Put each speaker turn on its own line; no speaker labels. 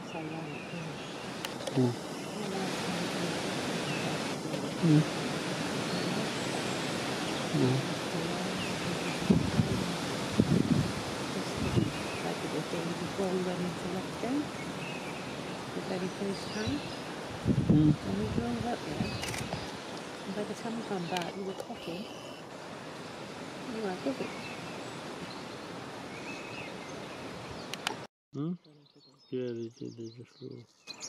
so late.
Mm. Mm. Mm.
Before we went into lockdown, the very first time,
Mm.
when we drove up there, and by the time we come back, we were coughing. We weren't coughing.
Mm. Yeah, they did. They just little.